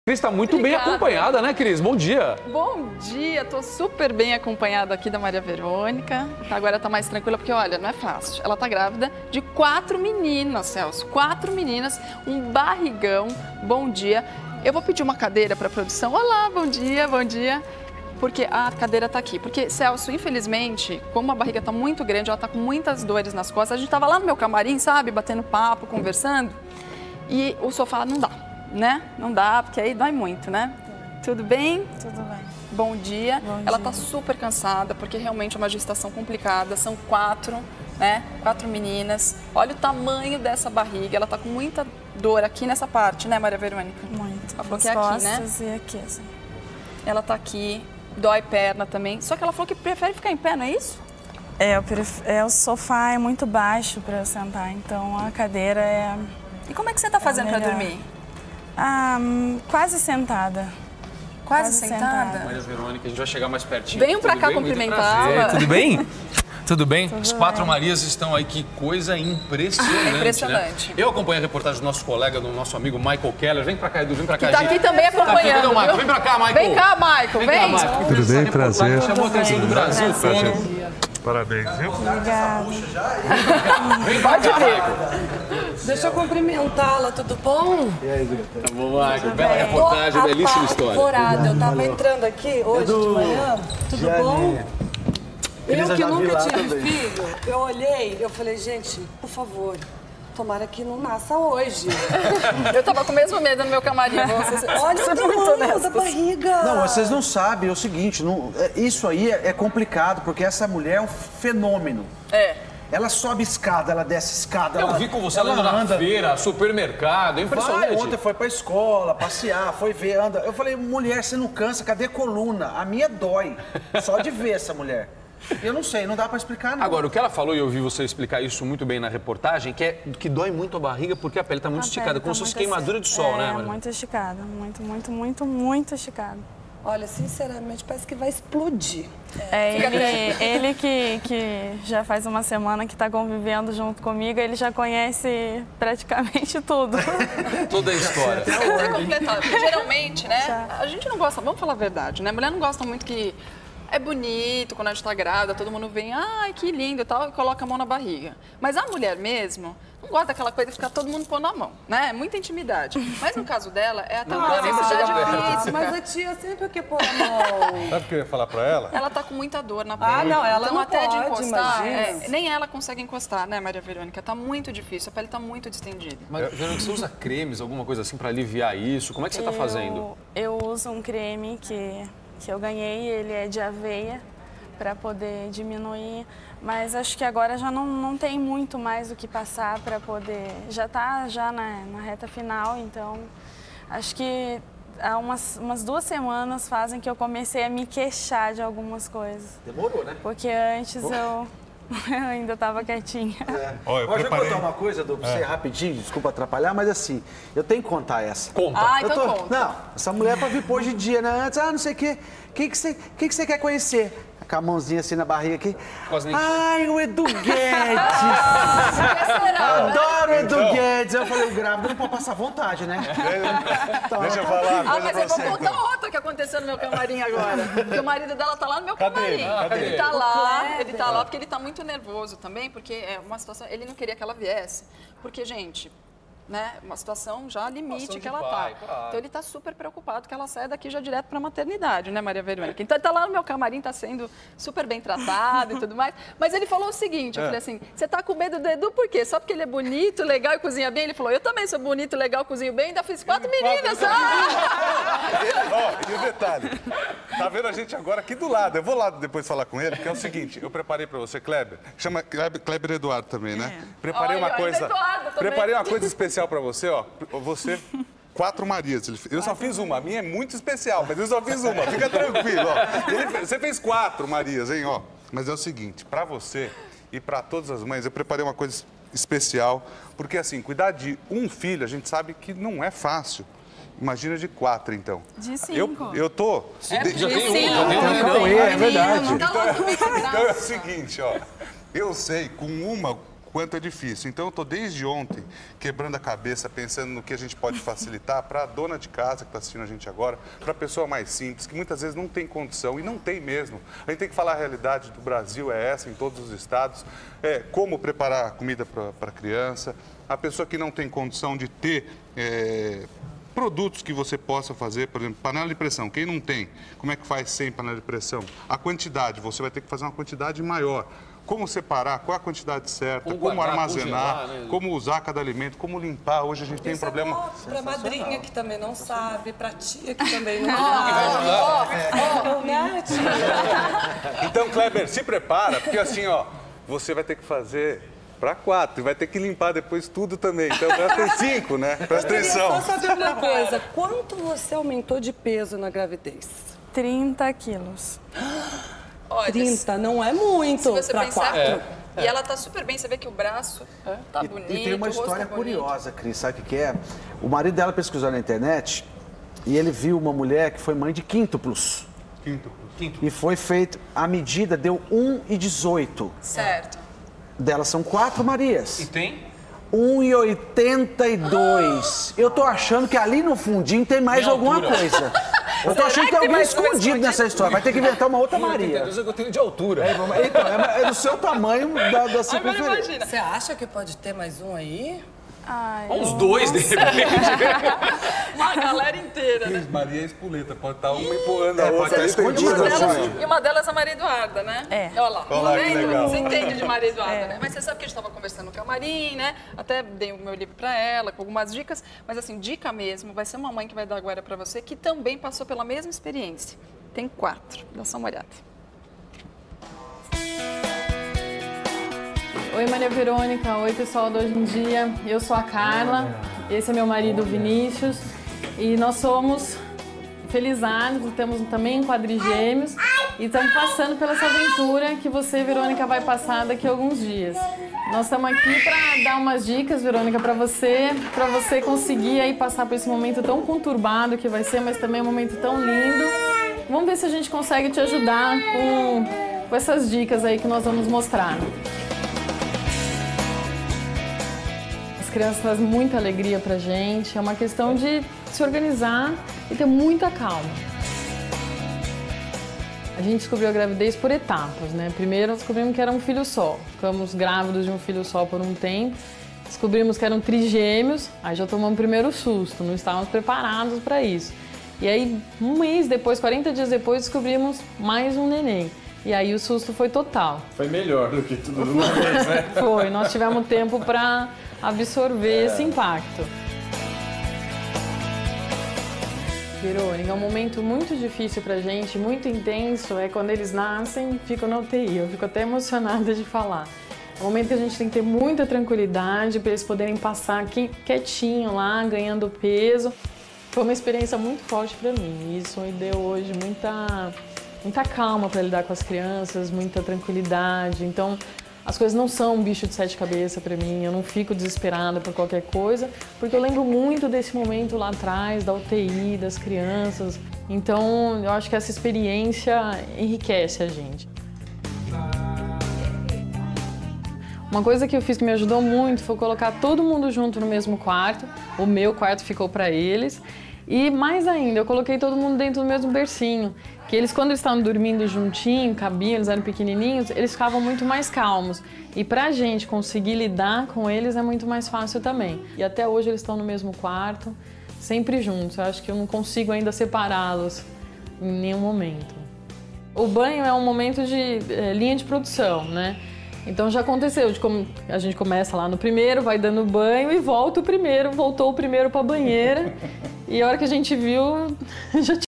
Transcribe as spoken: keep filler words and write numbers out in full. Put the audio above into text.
Cris está muito Obrigada. bem acompanhada, né, Cris? Bom dia. Bom dia, tô super bem acompanhada aqui da Maria Verônica. Agora tá mais tranquila porque, olha, não é fácil. Ela tá grávida de quatro meninas, Celso. Quatro meninas, um barrigão. Bom dia. Eu vou pedir uma cadeira para a produção. Olá, bom dia, bom dia. Porque a cadeira tá aqui. Porque, Celso, infelizmente, como a barriga tá muito grande, ela tá com muitas dores nas costas. A gente tava lá no meu camarim, sabe, batendo papo, conversando. E o sofá não dá. Né? Não dá, porque aí dói muito, né? Tudo bem? Tudo bem. Bom dia. Bom Ela dia. tá super cansada, porque realmente é uma gestação complicada. São quatro, né? Quatro meninas. Olha o tamanho dessa barriga. Ela tá com muita dor aqui nessa parte, né, Maria Verônica? Muito. Ela falou Nas que é aqui, né? costas e aqui, assim. Ela tá aqui, dói perna também. Só que ela falou que prefere ficar em pé, não é isso? É, eu pref... é, o sofá é muito baixo para eu sentar, então a cadeira é... E como é que você tá fazendo para melhor. dormir? Ah, hum, quase sentada. Quase, Quase sentada? sentada. Maria Verônica, a gente vai chegar mais pertinho. Venham pra Tudo cá bem? Muito cumprimentá-la. prazer. Tudo bem? Tudo bem? Tudo Os quatro bem. Marias estão aí, que coisa impressionante. É impressionante. Né? Eu acompanhei a reportagem do nosso colega, do nosso amigo Michael Keller. Vem pra cá, Edu, vem pra cá. Que tá gente. aqui também Tá aqui, cadê acompanhando. o Michael? viu? Vem pra cá, Michael. Vem cá, Michael, Vem vem. cá, Michael. Tudo bem? Essa reportagem Prazer. chamou a atenção do Brasil Prazer. todo. Parabéns, viu? Obrigada. Vem pra cá, Michael. Deixa eu cumprimentá-la, tudo bom? Tá bom, Michael. Bela reportagem, belíssima história. Apavorada, eu tava entrando aqui hoje de manhã, tudo bom? Eu que nunca tive filho, eu olhei, eu falei, gente, por favor, tomara que não nasça hoje. Eu tava com o mesmo medo no meu camarim. Vocês, Olha o muito tamanho da honestos. barriga. Não, vocês não sabem, é o seguinte, não- é- isso aí é, é complicado, porque essa mulher é um fenômeno. É. Ela sobe escada, ela desce escada. Eu ela, vi com você ela andando na anda. feira, supermercado, é Vai, impressionante. ontem foi pra escola, passear, foi ver, anda. Eu falei, mulher, você não cansa, cadê a coluna? A minha dói, só de ver essa mulher. Eu não sei, não dá pra explicar, não. Agora, o que ela falou, e eu ouvi você explicar isso muito bem na reportagem, que é que dói muito a barriga porque a pele está muito A esticada, pele como tá se fosse muito queimadura de sol, é, né, É, Maria? muito esticada. Muito, muito, muito, muito esticada. Olha, sinceramente, parece que vai explodir. É, ele, ele que, que já faz uma semana que está convivendo junto comigo, ele já conhece praticamente tudo. Toda a história. Pra completar, porque geralmente, né, a gente não gosta, vamos falar a verdade, né? Mulher não gosta muito que é bonito quando a gente tá grávida, todo mundo vem, ai, que lindo e tal, e coloca a mão na barriga. Mas a mulher mesmo não gosta daquela coisa de ficar todo mundo pondo a mão, né? É muita intimidade. Mas no caso dela, é até uma dá nem pra chegar necessidade perto. física. Mas a tia sempre quer pôr a mão. Sabe o que eu ia falar pra ela? Ela tá com muita dor na pele. Ah, não, ela então, não até de pode, encostar, imagina. é, nem ela consegue encostar, né, Maria Verônica? Tá muito difícil, a pele tá muito distendida. Mas, Verônica, você usa cremes, alguma coisa assim, para aliviar isso? Como é que você está fazendo? Eu, eu uso um creme que, que eu ganhei, ele é de aveia, para poder diminuir, mas acho que agora já não, não tem muito mais o que passar para poder... Já está já na, na reta final, então acho que há umas, umas duas semanas fazem que eu comecei a me queixar de algumas coisas. Demorou, né? Porque antes eu, eu ainda estava quietinha. Ó, eu Pode eu preparei. contar uma coisa, Edu, pra você rapidinho, desculpa atrapalhar, mas assim, eu tenho que contar essa. Conta. Ah, Eu então tô- conta. Não, essa mulher é pra vir pôr hoje em dia, né? Antes, ah, não sei o quê. O que, que, você, que, que você quer conhecer? Com a mãozinha assim na barriga aqui. Quase nem- Ai, o Edu Guedes! será, né? Adoro o Edu Guedes! Eu falei, o grávida não pode passar vontade, né? Deixa eu falar uma Ah, coisa mas pra eu vou você. contar outra que aconteceu no meu camarim agora. Porque o marido dela tá lá no meu Cadê camarim. ele? Cadê Ele ele? tá lá, Kleber. ele tá lá porque ele tá muito nervoso também, porque é uma situação, ele não queria que ela viesse. Porque, gente, né, uma situação já limite Situação que de ela pai, tá. claro. Então ele tá super preocupado que ela saia daqui já direto pra maternidade, né, Maria Verônica? Então ele tá lá no meu camarim, tá sendo super bem tratado e tudo mais. Mas ele falou o seguinte, eu falei assim, você tá com medo do Edu por quê? Só porque ele é bonito, legal e cozinha bem? Ele falou, eu também sou bonito, legal, cozinho bem, ainda fiz quatro meninas. Ah! Ó, e o detalhe, tá vendo a gente agora aqui do lado. Eu vou lá depois falar com ele, que é o seguinte, eu preparei pra você, Kleber, chama Kleber, Kleber Eduardo também, né? Preparei Olha, uma ainda coisa, Eduardo também. preparei uma coisa especial pra você, ó. Você, quatro Marias. Ele- Eu só fiz uma, a minha é muito especial, mas eu só fiz uma, fica tranquilo, ó. Ele fez- você fez quatro Marias, hein, ó. Mas é o seguinte, pra você e pra todas as mães, eu preparei uma coisa especial, porque assim, cuidar de um filho, a gente sabe que não é fácil. Imagina de quatro, então. De Eu, cinco. eu tô... É, de- Já tem um, sim, já tem um. não, Não, é, é verdade. Não tá louco, que Então é o graça. seguinte, ó. Eu sei, com uma, quanto é difícil. Então, eu estou desde ontem quebrando a cabeça, pensando no que a gente pode facilitar para a dona de casa que está assistindo a gente agora, para a pessoa mais simples, que muitas vezes não tem condição, e não tem mesmo. A gente tem que falar a realidade do Brasil, é essa, em todos os estados, é como preparar comida para a criança, a pessoa que não tem condição de ter... É, produtos que você possa fazer, por exemplo, panela de pressão. Quem não tem, como é que faz sem panela de pressão? A quantidade, você vai ter que fazer uma quantidade maior. Como separar, qual a quantidade certa, como, como guardar, armazenar, congelar, né? Como usar cada alimento, como limpar. Hoje a gente tem um problema... Para a madrinha que também não sabe, para a tia que também não sabe. Então, Kleber, se prepara, porque assim, ó, você vai ter que fazer... Para quatro, e vai ter que limpar depois tudo também. Então, já tem cinco, né? Presta atenção. Eu só saber uma coisa. Quanto você aumentou de peso na gravidez? trinta quilos. Olha, trinta, não é muito para quatro. É. E ela tá super bem, você vê que o braço é. tá e, bonito, e tem uma o rosto história tá bonito. curiosa, Cris, sabe o que é? O marido dela pesquisou na internet e ele viu uma mulher que foi mãe de quíntuplos. Quíntuplos. E foi feito, a medida deu um e dezoito. Certo. Delas são quatro Marias. E tem? um e oitenta e dois. Eu tô achando que ali no fundinho tem mais Minha alguma altura. coisa. Eu tô achando que tem alguém escondido nessa história. Vai ter que inventar uma outra Maria. Eu eu tenho de altura. É, então, é, é do seu tamanho da, da circunferência. Você acha que pode ter mais um aí? Ai, Uns dois, de repente. Uma galera inteira, né? Maria Espoleta, pode estar uma empurrando a É, pode outra. estar Aí tem escondida, duas né? opções. E uma delas é a Maria Eduarda, né? É. Olha lá. Olha lá, que legal. Você entende de Maria Eduarda, né? Mas você sabe que a gente estava conversando com a Marim, né? Até dei o meu livro para ela, com algumas dicas. Mas assim, dica mesmo, vai ser uma mãe que vai dar agora para você, que também passou pela mesma experiência. Tem quatro. Dá só uma olhada. Oi, Maria Verônica. Oi, pessoal do Hoje em Dia. Eu sou a Carla. Esse é meu marido, Vinícius. E nós somos felizados, temos também quadrigêmeos. E estamos passando pela essa aventura que você, Verônica, vai passar daqui a alguns dias. Nós estamos aqui para dar umas dicas, Verônica, para você, para você conseguir aí passar por esse momento tão conturbado que vai ser, mas também um momento tão lindo. Vamos ver se a gente consegue te ajudar com, com essas dicas aí que nós vamos mostrar. As crianças trazem muita alegria pra gente, é uma questão de se organizar e ter muita calma. A gente descobriu a gravidez por etapas, né? Primeiro descobrimos que era um filho só, ficamos grávidos de um filho só por um tempo, descobrimos que eram trigêmeos, aí já tomamos o primeiro susto, não estávamos preparados para isso. E aí, um mês depois, quarenta dias depois, descobrimos mais um neném. E aí o susto foi total. Foi melhor do que tudo de uma vez, né? Foi, nós tivemos tempo para absorver é. esse impacto. Verônica, é um momento muito difícil pra gente, muito intenso, é quando eles nascem, ficam na U T I. Eu fico até emocionada de falar. É um momento que a gente tem que ter muita tranquilidade para eles poderem passar aqui quietinho lá, ganhando peso. Foi uma experiência muito forte para mim. Isso me deu hoje muita, muita calma para lidar com as crianças, muita tranquilidade. Então, as coisas não são um bicho de sete cabeças para mim, eu não fico desesperada por qualquer coisa, porque eu lembro muito desse momento lá atrás, da U T I, das crianças. Então, eu acho que essa experiência enriquece a gente. Uma coisa que eu fiz que me ajudou muito foi colocar todo mundo junto no mesmo quarto. O meu quarto ficou para eles. E mais ainda, eu coloquei todo mundo dentro do mesmo bercinho. Que eles, quando eles estavam dormindo juntinho, cabiam, eles eram pequenininhos, eles ficavam muito mais calmos. E pra gente conseguir lidar com eles é muito mais fácil também. E até hoje eles estão no mesmo quarto, sempre juntos. Eu acho que eu não consigo ainda separá-los em nenhum momento. O banho é um momento de é, linha de produção, né? Então já aconteceu, de como a gente começa lá no primeiro, vai dando banho e volta o primeiro, voltou o primeiro para a banheira. E a hora que a gente viu, já tinha